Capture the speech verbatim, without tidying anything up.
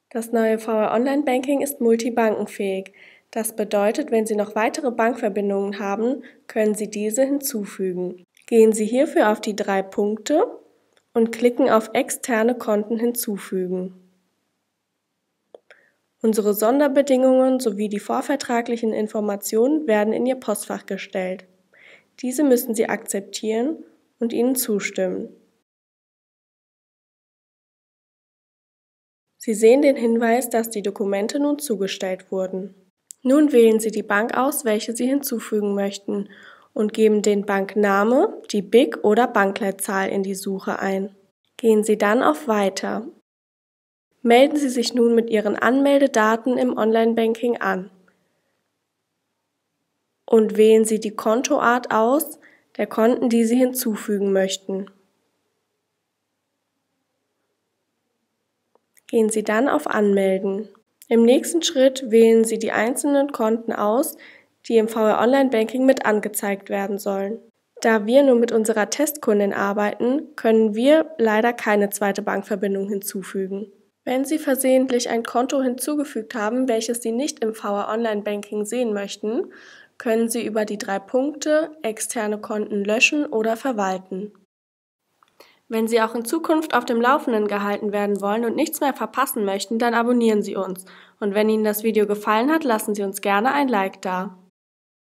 Das neue V R Online Banking ist multibankenfähig. Das bedeutet, wenn Sie noch weitere Bankverbindungen haben, können Sie diese hinzufügen. Gehen Sie hierfür auf die drei Punkte und klicken auf Externe Konten hinzufügen. Unsere Sonderbedingungen sowie die vorvertraglichen Informationen werden in Ihr Postfach gestellt. Diese müssen Sie akzeptieren und ihnen zustimmen. Sie sehen den Hinweis, dass die Dokumente nun zugestellt wurden. Nun wählen Sie die Bank aus, welche Sie hinzufügen möchten, und geben den Bankname, die B I C oder Bankleitzahl in die Suche ein. Gehen Sie dann auf Weiter. Melden Sie sich nun mit Ihren Anmeldedaten im Online-Banking an und wählen Sie die Kontoart aus, der Konten, die Sie hinzufügen möchten. Gehen Sie dann auf Anmelden. Im nächsten Schritt wählen Sie die einzelnen Konten aus, die im V R Online Banking mit angezeigt werden sollen. Da wir nur mit unserer Testkundin arbeiten, können wir leider keine zweite Bankverbindung hinzufügen. Wenn Sie versehentlich ein Konto hinzugefügt haben, welches Sie nicht im V R Online Banking sehen möchten, können Sie über die drei Punkte Externe Konten löschen oder verwalten. Wenn Sie auch in Zukunft auf dem Laufenden gehalten werden wollen und nichts mehr verpassen möchten, dann abonnieren Sie uns. Und wenn Ihnen das Video gefallen hat, lassen Sie uns gerne ein Like da.